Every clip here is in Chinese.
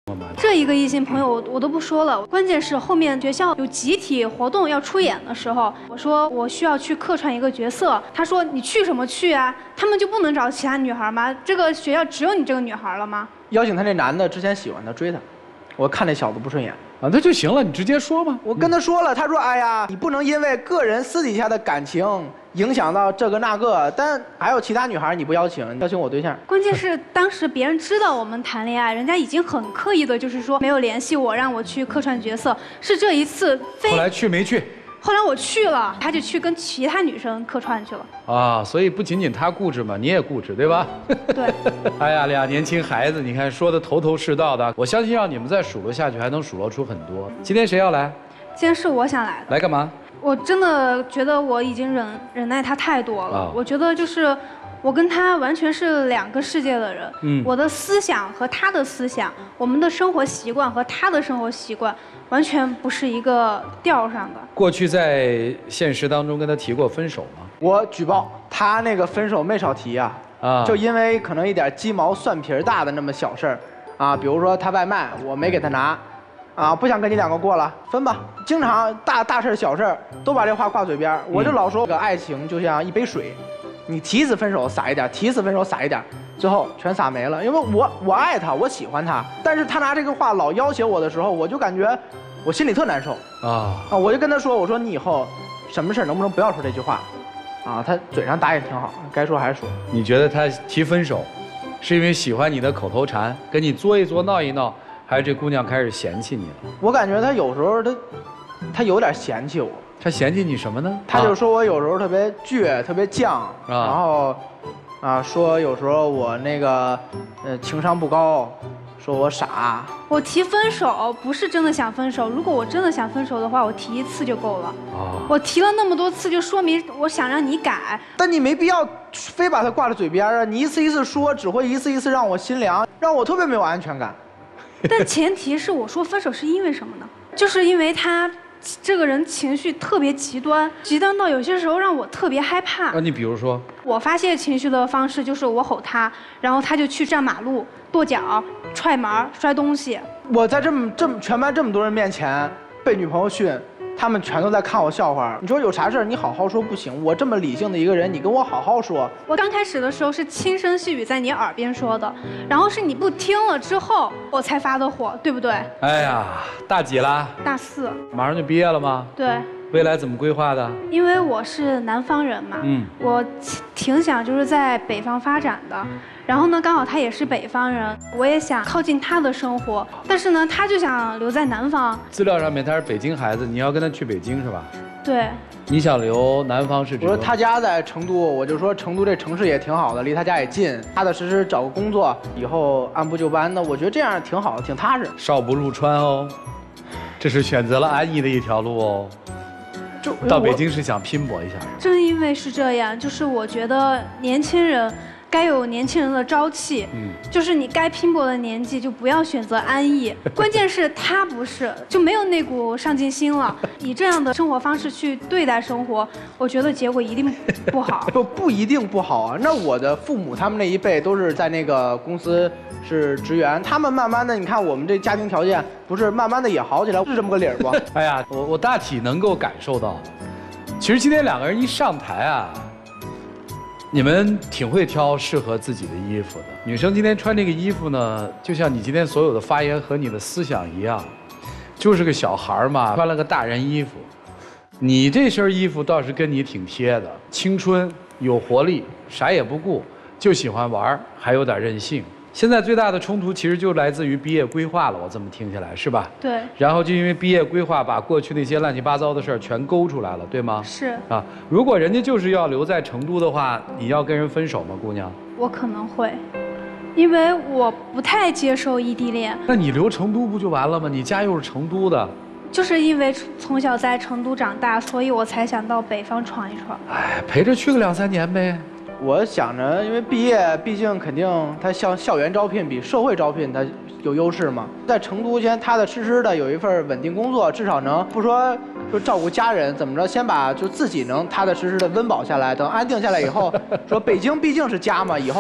这一个异性朋友我都不说了，关键是后面学校有集体活动要出演的时候，我说我需要去客串一个角色，他说你去什么去啊？他们就不能找其他女孩吗？这个学校只有你这个女孩了吗？ 邀请他那男的之前喜欢他追他，我看那小子不顺眼。 啊，那就行了，你直接说吧。 我跟他说了，他说：“哎呀，你不能因为个人私底下的感情影响到这个那个，但还有其他女孩你不邀请我对象。” 关键是当时别人知道我们谈恋爱，人家已经很刻意的，就是说没有联系我，让我去客串角色。是这一次非后来去没去？ 后来我去了，他就去跟其他女生客串去了。 啊，所以不仅仅他固执嘛，你也固执，对吧？ 对。 哎呀，俩年轻孩子，你看说的头头是道的，我相信让你们再数落下去，还能数落出很多。今天谁要来？ 今天是我想来的。 来干嘛？ 我真的觉得我已经忍耐他太多了。 啊、 我觉得就是我跟他完全是两个世界的人。我的思想和他的思想，我们的生活习惯和他的生活习惯，完全不是一个调上的。 过去在现实当中跟他提过分手吗？ 我举报他那个分手没少提啊。就因为可能一点鸡毛蒜皮大的那么小事儿，啊，比如说他外卖我没给他拿，啊，不想跟你两个过了，分吧。经常大事小事都把这话挂嘴边，我就老说这个爱情就像一杯水，你提一次分手撒一点，提一次分手撒一点，最后全撒没了。因为我爱他，我喜欢他，但是他拿这个话老要挟我的时候，我就感觉我心里特难受啊。我就跟他说，我说你以后什么事能不能不要说这句话。啊，他嘴上答应挺好，该说还是说。 你觉得他提分手，是因为喜欢你的口头禅，跟你作一作闹一闹，还是这姑娘开始嫌弃你了？ 我感觉他有时候他有点嫌弃我。 他嫌弃你什么呢？ 他就说我有时候特别倔，特别犟，然后说有时候我那个情商不高。说我傻， 我提分手不是真的想分手。如果我真的想分手的话，我提一次就够了。我提了那么多次，就说明我想让你改。 但你没必要非把它挂在嘴边啊！你一次一次说，只会一次一次让我心凉，让我特别没有安全感。 但前提是我说分手是因为什么呢？就是因为他这个人情绪特别极端，极端到有些时候让我特别害怕。 你比如说， 我发泄情绪的方式就是我吼他，然后他就去占马路、跺脚、踹门、摔东西。 我在全班这么多人面前被女朋友训，他们全都在看我笑话。你说有啥事儿你好好说不行？我这么理性的一个人，你跟我好好说。 我刚开始的时候是轻声细语在你耳边说的，然后是你不听了之后我才发的火，对不对？ 哎呀，大几啦？ 大4。 马上就毕业了吗？ 对。 未来怎么规划的？ 因为我是南方人嘛，我挺想就是在北方发展的。然后呢，刚好他也是北方人，我也想靠近他的生活，但是呢，他就想留在南方。 资料上面他是北京孩子，你要跟他去北京是吧？ 对。 你想留南方是指？ 我说他家在成都，我就说成都这城市也挺好的，离他家也近，踏踏实实找个工作，以后按部就班的，我觉得这样挺好，挺踏实。 少不入川哦，这是选择了安逸的一条路哦。到北京是想拼搏一下。 正因为是这样，就是我觉得年轻人该有年轻人的朝气，就是你该拼搏的年纪就不要选择安逸。关键是他不是，就没有那股上进心了。以这样的生活方式去对待生活，我觉得结果一定不好。 不一定不好啊。那我的父母他们那一辈都是在那个公司是职员，他们慢慢的，你看我们这家庭条件不是慢慢的也好起来，是这么个理儿不？ 哎呀，我大体能够感受到，其实今天两个人一上台啊。你们挺会挑适合自己的衣服的。女生今天穿这个衣服呢，就像你今天所有的发言和你的思想一样，就是个小孩嘛，穿了个大人衣服。你这身衣服倒是跟你挺贴的，青春有活力，啥也不顾，就喜欢玩，还有点任性。现在最大的冲突其实就来自于毕业规划了，我这么听下来是吧？ 对。 然后就因为毕业规划，把过去那些乱七八糟的事儿全勾出来了，对吗？ 是。 啊，如果人家就是要留在成都的话，你要跟人分手吗，姑娘？ 我可能会，因为我不太接受异地恋。 那你留成都不就完了吗？你家又是成都的。 就是因为从小在成都长大，所以我才想到北方闯一闯。 哎，陪着去个2、3年呗。 我想着，因为毕业，毕竟肯定它像校园招聘比社会招聘它有优势嘛。在成都先踏踏实实的有一份稳定工作，至少能不说照顾家人怎么着，先把就自己能踏踏实实的温饱下来。等安定下来以后，说北京毕竟是家嘛，以后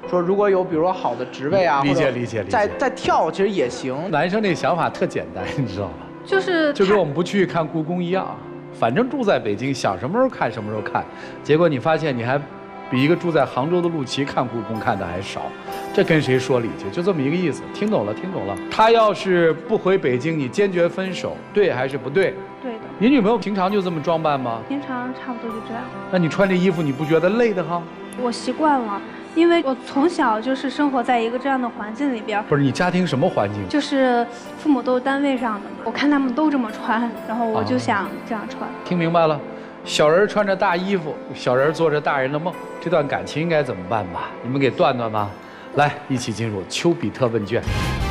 说如果有比如说好的职位啊， 理解， 再跳其实也行。 男生那想法特简单，你知道吧？ 就跟我们不去看故宫一样，反正住在北京，想什么时候看什么时候看。结果你发现你还比一个住在杭州的陆琪看故宫看的还少，这跟谁说理去？就这么一个意思。听懂了。他要是不回北京，你坚决分手，对还是不对？ 对的。 你女朋友平常就这么装扮吗？ 平常差不多就这样。 那你穿这衣服你不觉得累得慌？ 我习惯了。因为我从小就是生活在一个这样的环境里边。 不是你家庭什么环境？ 就是父母都是单位上的，我看他们都这么穿，然后我就想这样穿。 听明白了，小人穿着大衣服，小人做着大人的梦，这段感情应该怎么办吧？你们给断断吧。来，一起进入丘比特问卷。